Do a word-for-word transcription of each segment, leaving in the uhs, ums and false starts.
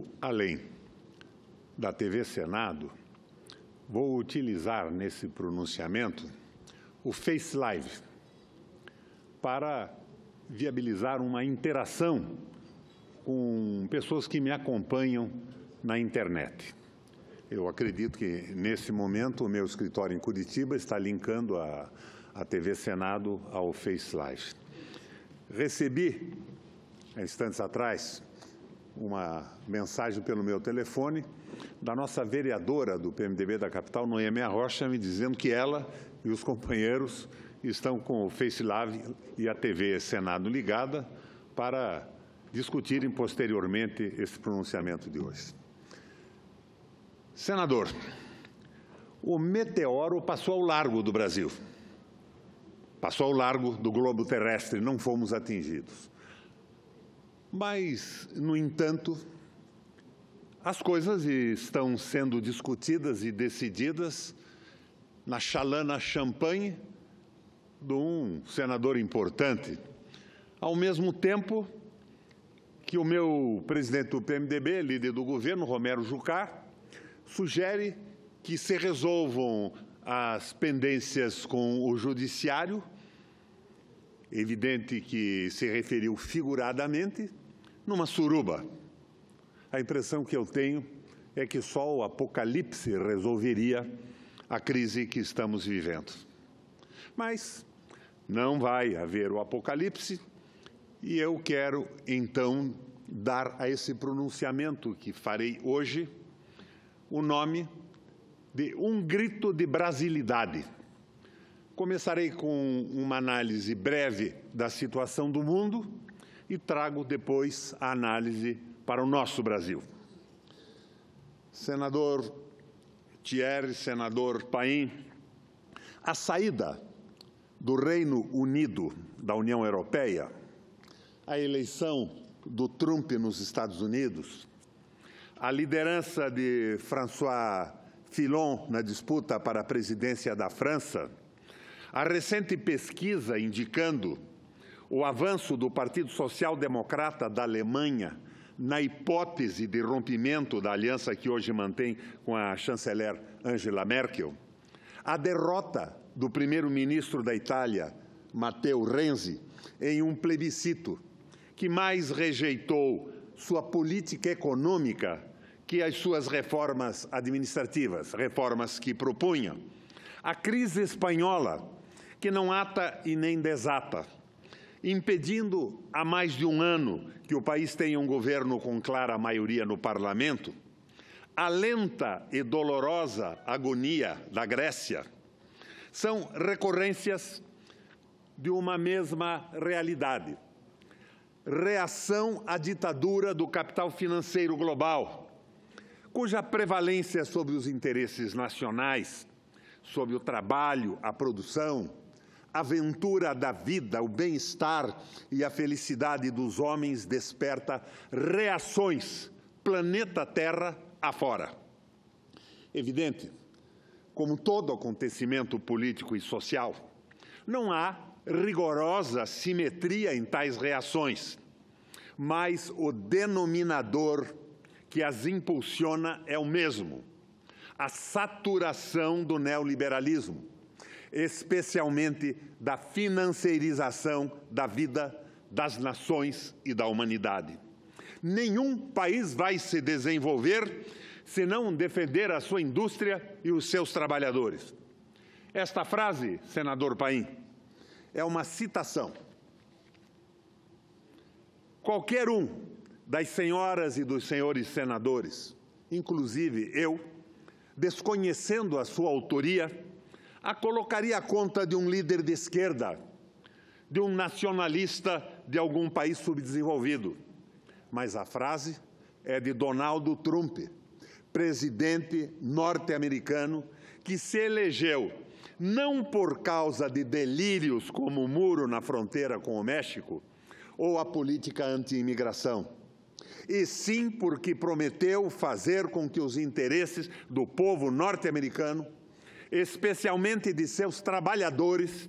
vou além da T V Senado, vou utilizar nesse pronunciamento o Face Live para viabilizar uma interação com pessoas que me acompanham na internet. Eu acredito que, nesse momento, o meu escritório em Curitiba está linkando a, a T V Senado ao Face Live. Recebi, há instantes atrás, uma mensagem pelo meu telefone da nossa vereadora do P M D B da capital, Noêmia Rocha, me dizendo que ela e os companheiros estão com o Face Live e a T V Senado ligada para discutirem posteriormente esse pronunciamento de hoje. Senador, o meteoro passou ao largo do Brasil, passou ao largo do globo terrestre, não fomos atingidos. Mas, no entanto, as coisas estão sendo discutidas e decididas na chalana champanhe de um senador importante, ao mesmo tempo que o meu presidente do P M D B, líder do governo, Romero Jucá, sugere que se resolvam as pendências com o judiciário, evidente que se referiu figuradamente, numa suruba. A impressão que eu tenho é que só o apocalipse resolveria a crise que estamos vivendo. Mas não vai haver o apocalipse e eu quero, então, dar a esse pronunciamento que farei hoje o nome de um grito de brasilidade. Começarei com uma análise breve da situação do mundo e trago depois a análise para o nosso Brasil. Senador Thierry, senador Paim, a saída do Reino Unido da União Europeia, a eleição do Trump nos Estados Unidos, a liderança de François Fillon na disputa para a presidência da França, a recente pesquisa indicando o avanço do Partido Social Democrata da Alemanha na hipótese de rompimento da aliança que hoje mantém com a chanceler Angela Merkel, a derrota do primeiro-ministro da Itália, Matteo Renzi, em um plebiscito que mais rejeitou sua política econômica que as suas reformas administrativas, reformas que propunha, a crise espanhola, que não ata e nem desata, impedindo há mais de um ano que o país tenha um governo com clara maioria no parlamento, a lenta e dolorosa agonia da Grécia, são recorrências de uma mesma realidade. Reação à ditadura do capital financeiro global, cuja prevalência sobre os interesses nacionais, sobre o trabalho, a produção, a aventura da vida, o bem-estar e a felicidade dos homens desperta reações planeta Terra afora. Evidente, como todo acontecimento político e social, não há rigorosa simetria em tais reações, mas o denominador que as impulsiona é o mesmo: a saturação do neoliberalismo, especialmente da financeirização da vida das nações e da humanidade. Nenhum país vai se desenvolver se não defender a sua indústria e os seus trabalhadores. Esta frase, senador Paim, é uma citação. Qualquer um das senhoras e dos senhores senadores, inclusive eu, desconhecendo a sua autoria, a colocaria à conta de um líder de esquerda, de um nacionalista de algum país subdesenvolvido. Mas a frase é de Donald Trump, presidente norte-americano, que se elegeu não por causa de delírios como o muro na fronteira com o México ou a política anti-imigração, e sim porque prometeu fazer com que os interesses do povo norte-americano, especialmente de seus trabalhadores,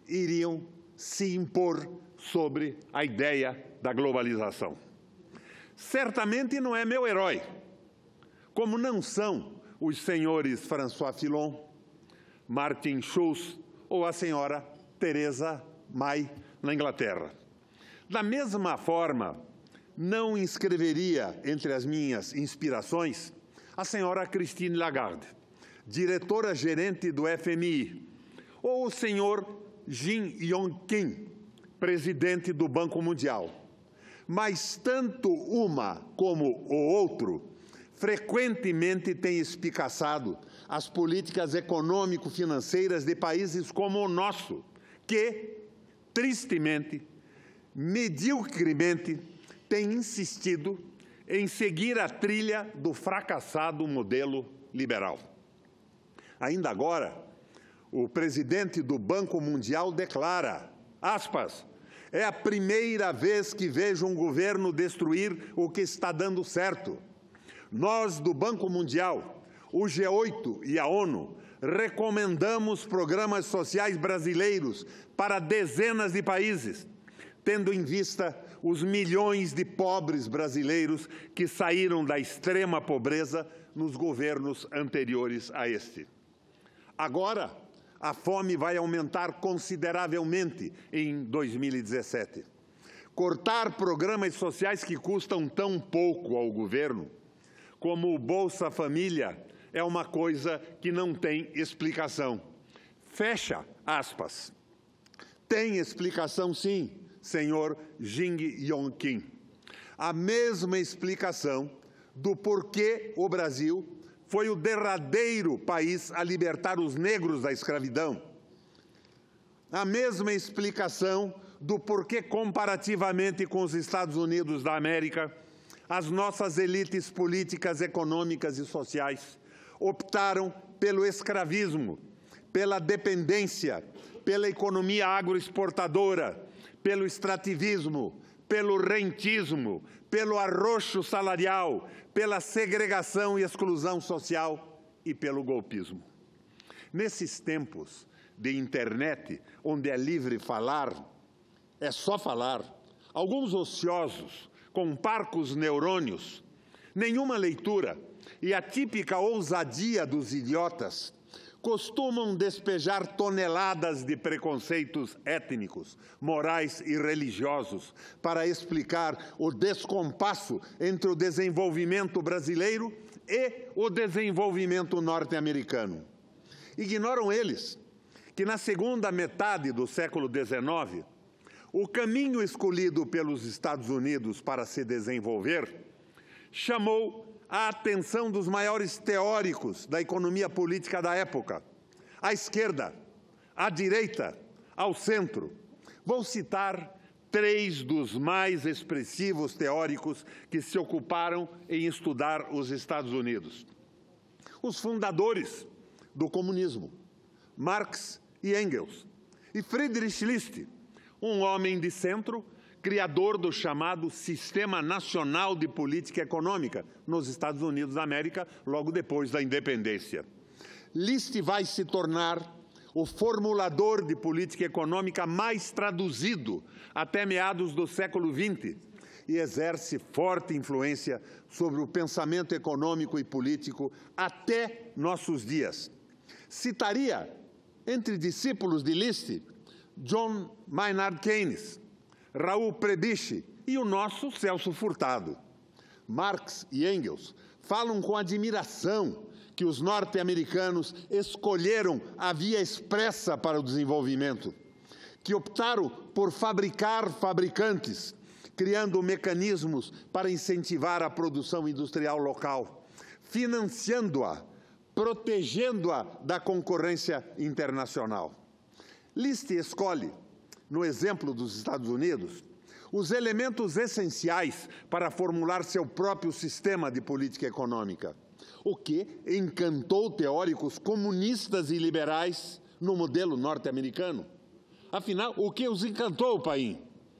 iriam se impor sobre a ideia da globalização. certamente não é meu herói, como não são os senhores François Fillon, Martin Schulz ou a senhora Theresa May, na Inglaterra. Da mesma forma, não inscreveria entre as minhas inspirações a senhora Christine Lagarde, diretora-gerente do F M I, ou o senhor Jin Yong Kim, presidente do Banco Mundial. Mas tanto uma como o outro frequentemente têm espicaçado as políticas econômico-financeiras de países como o nosso, que, tristemente, mediocremente, têm insistido em seguir a trilha do fracassado modelo liberal. Ainda agora, o presidente do Banco Mundial declara, aspas, é a primeira vez que vejo um governo destruir o que está dando certo. Nós, do Banco Mundial, o G oito e a ONU, recomendamos programas sociais brasileiros para dezenas de países, tendo em vista os milhões de pobres brasileiros que saíram da extrema pobreza nos governos anteriores a este. Agora, a fome vai aumentar consideravelmente em dois mil e dezessete. Cortar programas sociais que custam tão pouco ao governo, como o Bolsa Família, é uma coisa que não tem explicação. Fecha aspas. Tem explicação, sim, senhor Jin Yong Kim. A mesma explicação do porquê o Brasil foi o derradeiro país a libertar os negros da escravidão. A mesma explicação do porquê, comparativamente com os Estados Unidos da América, as nossas elites políticas, econômicas e sociais optaram pelo escravismo, pela dependência, pela economia agroexportadora, pelo extrativismo, pelo rentismo, pelo arroxo salarial, pela segregação e exclusão social e pelo golpismo. Nesses tempos de internet, onde é livre falar, é só falar, alguns ociosos, com parcos neurônios, nenhuma leitura e a típica ousadia dos idiotas, costumam despejar toneladas de preconceitos étnicos, morais e religiosos para explicar o descompasso entre o desenvolvimento brasileiro e o desenvolvimento norte-americano. Ignoram eles que, na segunda metade do século dezenove, o caminho escolhido pelos Estados Unidos para se desenvolver chamou a atenção dos maiores teóricos da economia política da época, à esquerda, à direita, ao centro. Vou citar três dos mais expressivos teóricos que se ocuparam em estudar os Estados Unidos. Os fundadores do comunismo, Marx e Engels, e Friedrich List, um homem de centro, criador do chamado Sistema Nacional de Política Econômica nos Estados Unidos da América, logo depois da independência. List vai se tornar o formulador de política econômica mais traduzido até meados do século vinte e exerce forte influência sobre o pensamento econômico e político até nossos dias. Citaria, entre discípulos de List, John Maynard Keynes, Raul Prebisch e o nosso Celso Furtado. Marx e Engels falam com admiração que os norte-americanos escolheram a via expressa para o desenvolvimento, que optaram por fabricar fabricantes, criando mecanismos para incentivar a produção industrial local, financiando-a, protegendo-a da concorrência internacional. List escolhe, no exemplo dos Estados Unidos, os elementos essenciais para formular seu próprio sistema de política econômica, o que encantou teóricos comunistas e liberais no modelo norte-americano. Afinal, o que os encantou, Paim?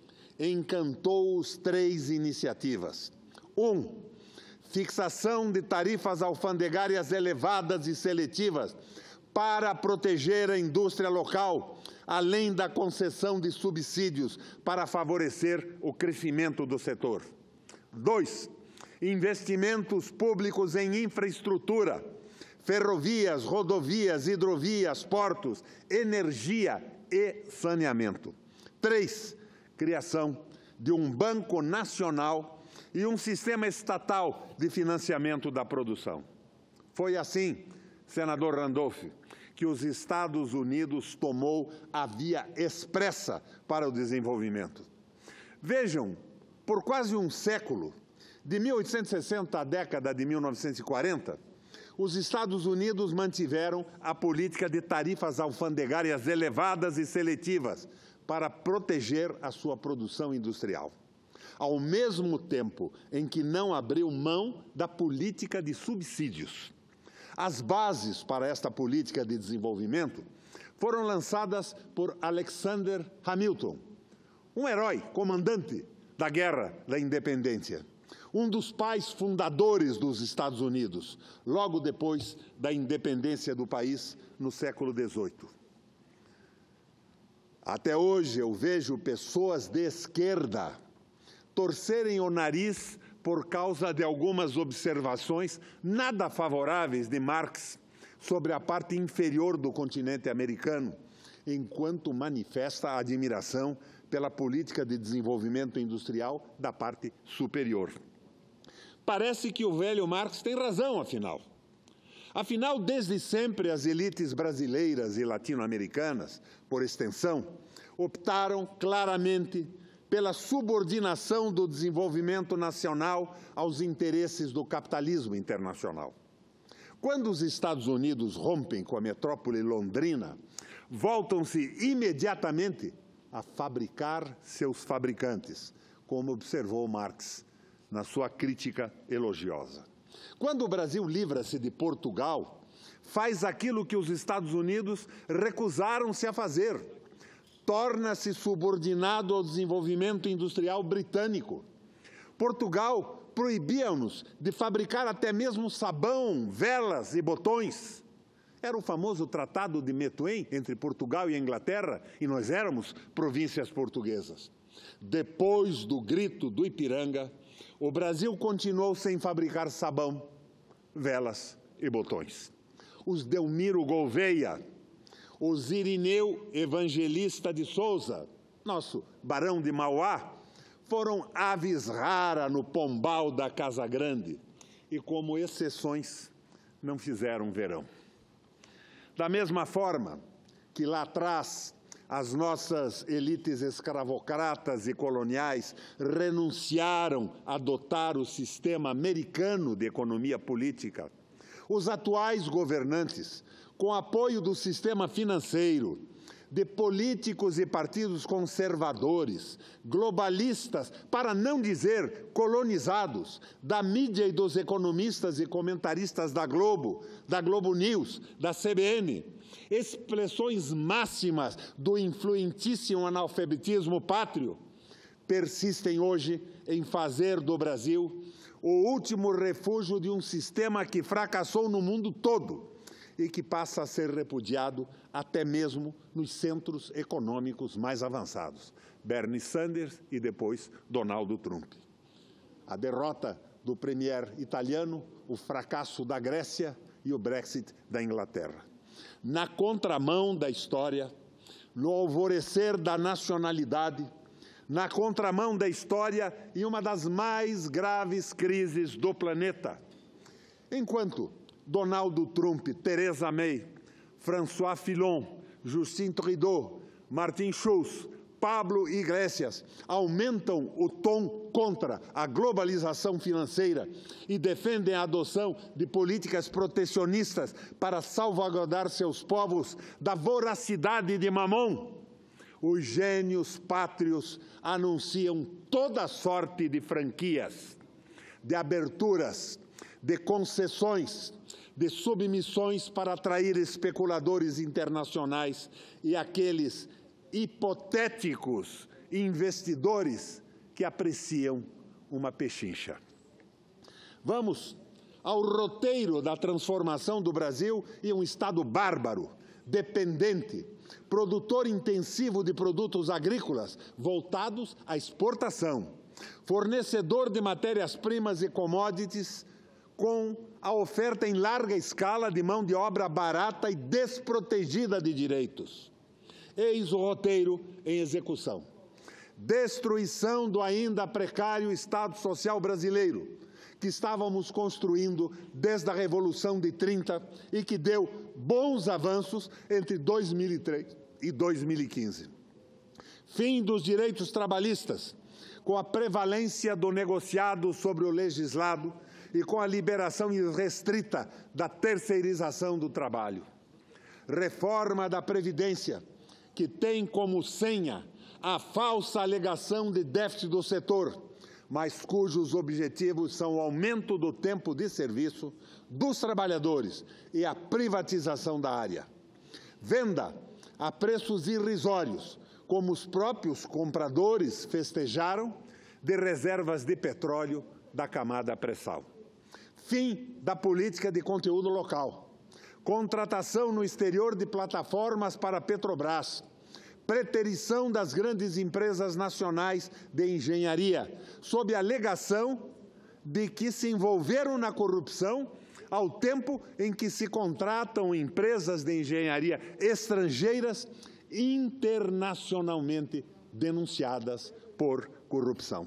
Encantou-os três iniciativas. Um, fixação de tarifas alfandegárias elevadas e seletivas para proteger a indústria local, além da concessão de subsídios para favorecer o crescimento do setor. Dois, investimentos públicos em infraestrutura, ferrovias, rodovias, hidrovias, portos, energia e saneamento. Três, criação de um banco nacional e um sistema estatal de financiamento da produção. Foi assim, senador Randolph, que os Estados Unidos tomou a via expressa para o desenvolvimento. Vejam, por quase um século, de mil oitocentos e sessenta à década de mil novecentos e quarenta, os Estados Unidos mantiveram a política de tarifas alfandegárias elevadas e seletivas para proteger a sua produção industrial, ao mesmo tempo em que não abriu mão da política de subsídios. As bases para esta política de desenvolvimento foram lançadas por Alexander Hamilton, um herói, comandante da Guerra da Independência, um dos pais fundadores dos Estados Unidos, logo depois da independência do país no século dezoito. Até hoje eu vejo pessoas de esquerda torcerem o nariz por causa de algumas observações nada favoráveis de Marx sobre a parte inferior do continente americano, enquanto manifesta a admiração pela política de desenvolvimento industrial da parte superior. Parece que o velho Marx tem razão, afinal. Afinal, desde sempre, as elites brasileiras e latino-americanas, por extensão, optaram claramente pela subordinação do desenvolvimento nacional aos interesses do capitalismo internacional. Quando os Estados Unidos rompem com a metrópole londrina, voltam-se imediatamente a fabricar seus fabricantes, como observou Marx na sua crítica elogiosa. Quando o Brasil livra-se de Portugal, faz aquilo que os Estados Unidos recusaram-se a fazer. Torna-se subordinado ao desenvolvimento industrial britânico. Portugal proibia-nos de fabricar até mesmo sabão, velas e botões. Era o famoso Tratado de Methuen entre Portugal e a Inglaterra, e nós éramos províncias portuguesas. Depois do grito do Ipiranga, o Brasil continuou sem fabricar sabão, velas e botões. Os Delmiro Gouveia, os Irineu Evangelista de Souza, nosso barão de Mauá, foram aves raras no pombal da Casa Grande e, como exceções, não fizeram verão. Da mesma forma que lá atrás as nossas elites escravocratas e coloniais renunciaram a adotar o sistema americano de economia política, os atuais governantes, com apoio do sistema financeiro, de políticos e partidos conservadores, globalistas, para não dizer colonizados, da mídia e dos economistas e comentaristas da Globo, da Globo News, da C B N, expressões máximas do influentíssimo analfabetismo pátrio, persistem hoje em fazer do Brasil o último refúgio de um sistema que fracassou no mundo todo e que passa a ser repudiado até mesmo nos centros econômicos mais avançados. Bernie Sanders e depois Donald Trump. A derrota do premier italiano, o fracasso da Grécia e o Brexit da Inglaterra. Na contramão da história, no alvorecer da nacionalidade, na contramão da história e uma das mais graves crises do planeta. Enquanto Donald Trump, Theresa May, François Fillon, Justin Trudeau, Martin Schulz, Pablo Iglesias aumentam o tom contra a globalização financeira e defendem a adoção de políticas protecionistas para salvaguardar seus povos da voracidade de Mamon. Os gênios pátrios anunciam toda sorte de franquias, de aberturas, de concessões, de submissões para atrair especuladores internacionais e aqueles hipotéticos investidores que apreciam uma pechincha. Vamos ao roteiro da transformação do Brasil em um Estado bárbaro, dependente, produtor intensivo de produtos agrícolas voltados à exportação, fornecedor de matérias-primas e commodities, com a oferta em larga escala de mão de obra barata e desprotegida de direitos. Eis o roteiro em execução. Destruição do ainda precário Estado Social brasileiro, que estávamos construindo desde a Revolução de trinta e que deu bons avanços entre dois mil e três e dois mil e quinze. Fim dos direitos trabalhistas, com a prevalência do negociado sobre o legislado e com a liberação irrestrita da terceirização do trabalho. Reforma da Previdência, que tem como senha a falsa alegação de déficit do setor, mas cujos objetivos são o aumento do tempo de serviço dos trabalhadores e a privatização da área. Venda a preços irrisórios, como os próprios compradores festejaram, de reservas de petróleo da camada pré-sal. Fim da política de conteúdo local. Contratação no exterior de plataformas para a Petrobras. Preterição das grandes empresas nacionais de engenharia, sob a alegação de que se envolveram na corrupção ao tempo em que se contratam empresas de engenharia estrangeiras internacionalmente denunciadas por corrupção.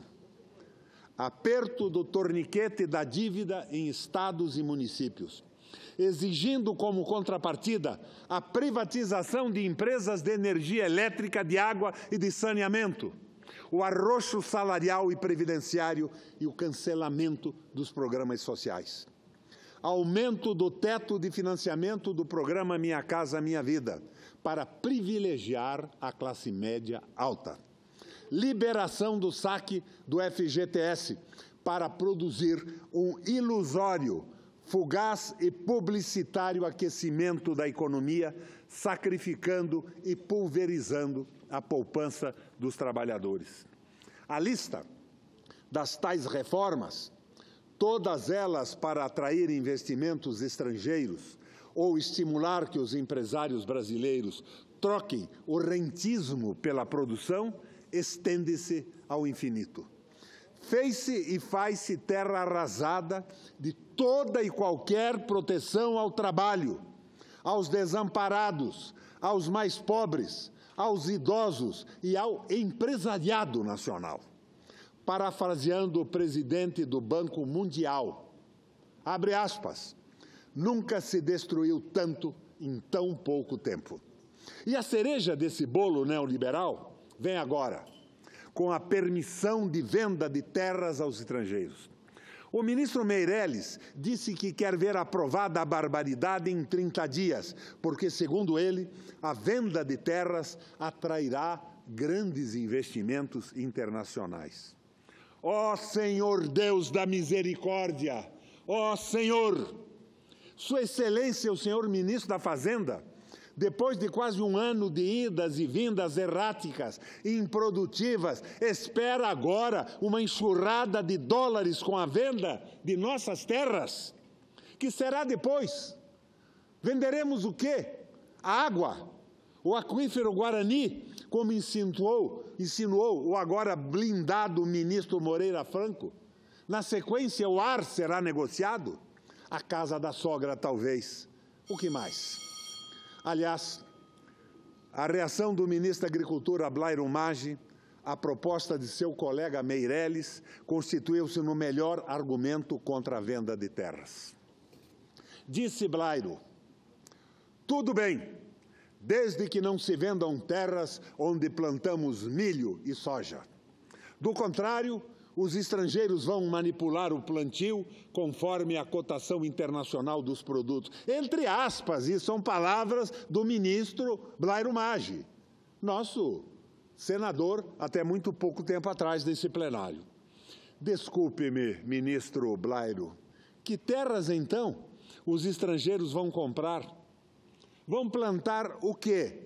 Aperto do torniquete da dívida em estados e municípios, exigindo como contrapartida a privatização de empresas de energia elétrica, de água e de saneamento, o arroxo salarial e previdenciário e o cancelamento dos programas sociais. Aumento do teto de financiamento do programa Minha Casa Minha Vida, para privilegiar a classe média alta. Liberação do saque do F G T S, para produzir um ilusório, fugaz e publicitário aquecimento da economia, sacrificando e pulverizando a poupança dos trabalhadores. A lista das tais reformas, todas elas para atrair investimentos estrangeiros ou estimular que os empresários brasileiros troquem o rentismo pela produção, estende-se ao infinito. Fez-se e faz-se terra arrasada de toda e qualquer proteção ao trabalho, aos desamparados, aos mais pobres, aos idosos e ao empresariado nacional. Parafraseando o presidente do Banco Mundial, abre aspas, nunca se destruiu tanto em tão pouco tempo. E a cereja desse bolo neoliberal vem agora, com a permissão de venda de terras aos estrangeiros. O ministro Meirelles disse que quer ver aprovada a barbaridade em trinta dias, porque, segundo ele, a venda de terras atrairá grandes investimentos internacionais. Ó Senhor Deus da misericórdia, ó Senhor, Sua Excelência, o senhor ministro da Fazenda, depois de quase um ano de idas e vindas erráticas e improdutivas, espera agora uma enxurrada de dólares com a venda de nossas terras? Que será depois? Venderemos o quê? A água? O aquífero Guarani, como insinuou, insinuou o agora blindado ministro Moreira Franco? Na sequência, o ar será negociado? A casa da sogra, talvez. O que mais? Aliás, a reação do ministro da Agricultura, Blairo Maggi, à proposta de seu colega Meirelles, constituiu-se no melhor argumento contra a venda de terras. Disse Blairo, tudo bem, desde que não se vendam terras onde plantamos milho e soja. Do contrário, os estrangeiros vão manipular o plantio conforme a cotação internacional dos produtos. Entre aspas, isso são palavras do ministro Blairo Maggi, nosso senador até muito pouco tempo atrás desse plenário. Desculpe-me, ministro Blairo, que terras, então, os estrangeiros vão comprar? Vão plantar o quê?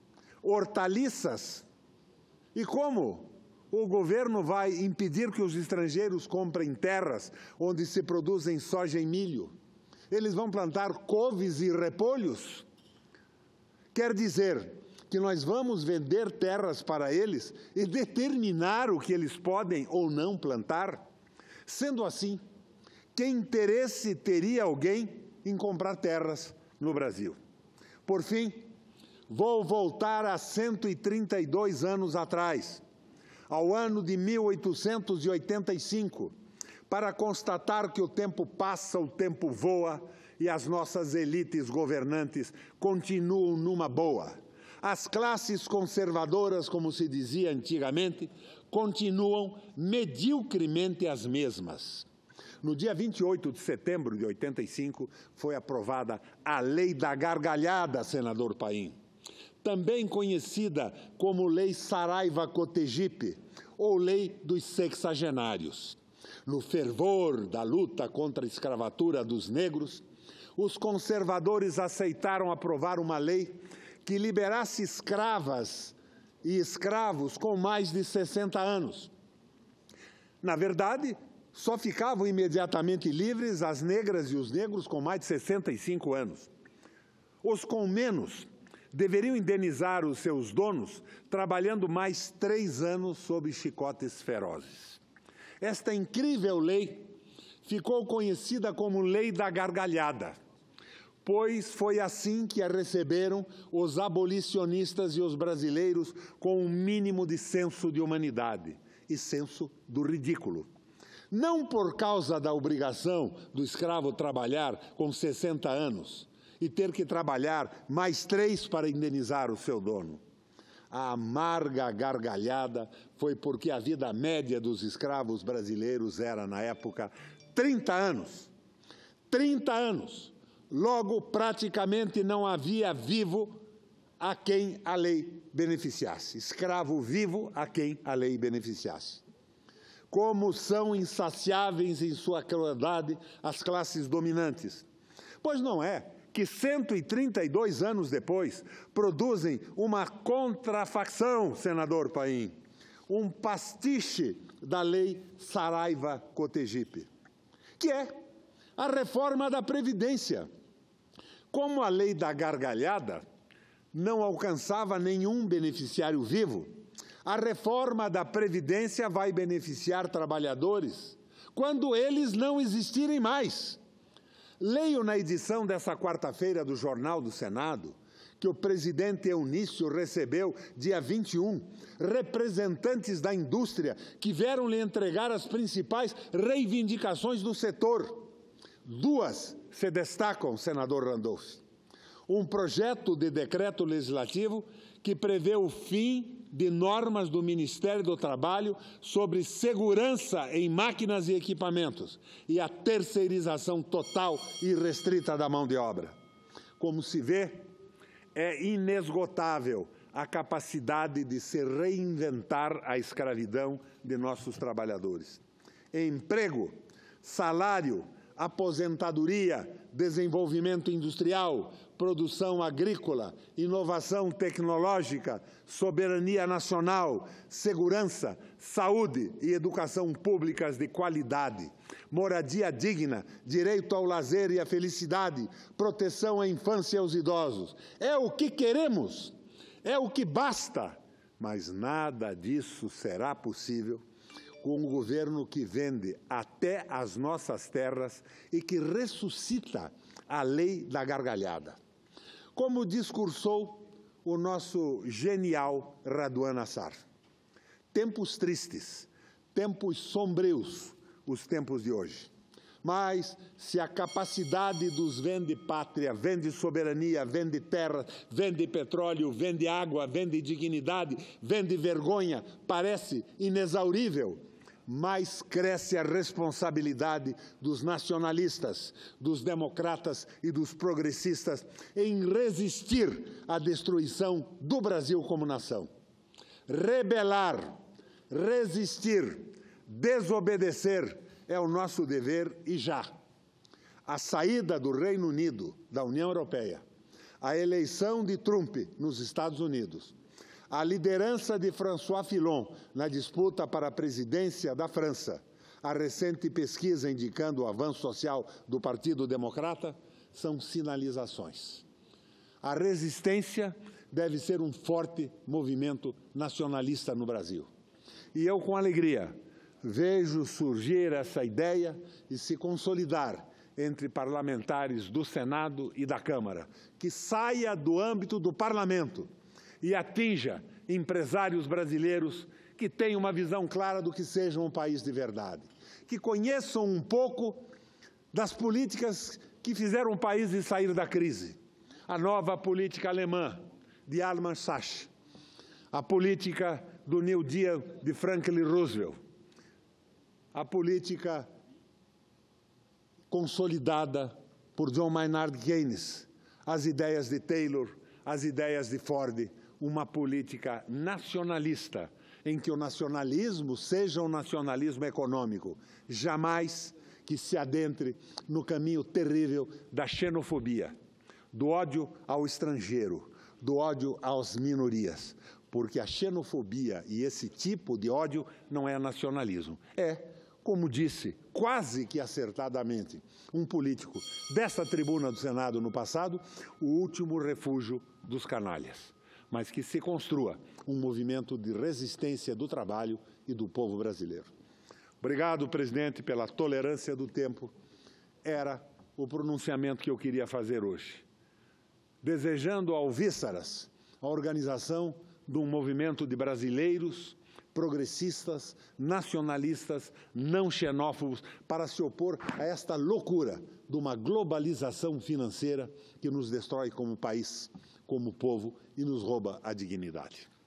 Hortaliças? E como? O governo vai impedir que os estrangeiros comprem terras onde se produzem soja e milho? Eles vão plantar couves e repolhos? Quer dizer que nós vamos vender terras para eles e determinar o que eles podem ou não plantar? Sendo assim, que interesse teria alguém em comprar terras no Brasil? Por fim, vou voltar a cento e trinta e dois anos atrás, ao ano de mil oitocentos e oitenta e cinco, para constatar que o tempo passa, o tempo voa e as nossas elites governantes continuam numa boa. As classes conservadoras, como se dizia antigamente, continuam mediocremente as mesmas. No dia vinte e oito de setembro de oitenta e cinco, foi aprovada a Lei da Gargalhada, senador Paim, também conhecida como Lei Saraiva-Cotegipe, ou Lei dos Sexagenários. No fervor da luta contra a escravatura dos negros, os conservadores aceitaram aprovar uma lei que liberasse escravas e escravos com mais de sessenta anos. Na verdade, só ficavam imediatamente livres as negras e os negros com mais de sessenta e cinco anos. Os com menos deveriam indenizar os seus donos trabalhando mais três anos sob chicotes ferozes. Esta incrível lei ficou conhecida como Lei da Gargalhada, pois foi assim que a receberam os abolicionistas e os brasileiros com um mínimo de senso de humanidade e senso do ridículo. Não por causa da obrigação do escravo trabalhar com sessenta anos e ter que trabalhar mais três para indenizar o seu dono. A amarga gargalhada foi porque a vida média dos escravos brasileiros era, na época, trinta anos. trinta anos. Logo, praticamente não havia vivo a quem a lei beneficiasse. Escravo vivo a quem a lei beneficiasse. Como são insaciáveis em sua crueldade as classes dominantes. Pois não é que cento e trinta e dois anos depois produzem uma contrafação, senador Paim, um pastiche da Lei Saraiva-Cotegipe, que é a reforma da Previdência. Como a Lei da Gargalhada não alcançava nenhum beneficiário vivo, a reforma da Previdência vai beneficiar trabalhadores quando eles não existirem mais. Leio na edição dessa quarta-feira do Jornal do Senado que o presidente Eunício recebeu, dia vinte e um, representantes da indústria que vieram lhe entregar as principais reivindicações do setor. Duas se destacam, senador Randolph. Um projeto de decreto legislativo que prevê o fim de normas do Ministério do Trabalho sobre segurança em máquinas e equipamentos e a terceirização total e restrita da mão de obra. Como se vê, é inesgotável a capacidade de se reinventar a escravidão de nossos trabalhadores. Emprego, salário, aposentadoria, desenvolvimento industrial, produção agrícola, inovação tecnológica, soberania nacional, segurança, saúde e educação públicas de qualidade, moradia digna, direito ao lazer e à felicidade, proteção à infância e aos idosos. É o que queremos, é o que basta, mas nada disso será possível com um governo que vende até as nossas terras e que ressuscita a Lei da Gargalhada. Como discursou o nosso genial Raduan Nassar. Tempos tristes, tempos sombrios, os tempos de hoje. Mas, se a capacidade dos vende-pátria, vende soberania, vende terra, vende petróleo, vende água, vende dignidade, vende vergonha, parece inexaurível, mais cresce a responsabilidade dos nacionalistas, dos democratas e dos progressistas em resistir à destruição do Brasil como nação. Rebelar, resistir, desobedecer é o nosso dever e já. A saída do Reino Unido da União Europeia, a eleição de Trump nos Estados Unidos, a liderança de François Fillon na disputa para a presidência da França, a recente pesquisa indicando o avanço social do Partido Democrata, são sinalizações. A resistência deve ser um forte movimento nacionalista no Brasil. E eu, com alegria, vejo surgir essa ideia e se consolidar entre parlamentares do Senado e da Câmara, que saia do âmbito do parlamento e atinja empresários brasileiros que têm uma visão clara do que seja um país de verdade, que conheçam um pouco das políticas que fizeram o país sair da crise. A nova política alemã, de Armin Schacht, a política do New Deal de Franklin Roosevelt, a política consolidada por John Maynard Keynes, as ideias de Taylor, as ideias de Ford, uma política nacionalista, em que o nacionalismo seja um nacionalismo econômico, jamais que se adentre no caminho terrível da xenofobia, do ódio ao estrangeiro, do ódio às minorias, porque a xenofobia e esse tipo de ódio não é nacionalismo, é, como disse, quase que acertadamente, um político dessa tribuna do Senado no passado, o último refúgio dos canalhas, mas que se construa um movimento de resistência do trabalho e do povo brasileiro. Obrigado, presidente, pela tolerância do tempo. Era o pronunciamento que eu queria fazer hoje, desejando ao Vísceras a organização de um movimento de brasileiros progressistas, nacionalistas, não xenófobos, para se opor a esta loucura de uma globalização financeira que nos destrói como país, como povo e nos rouba a dignidade.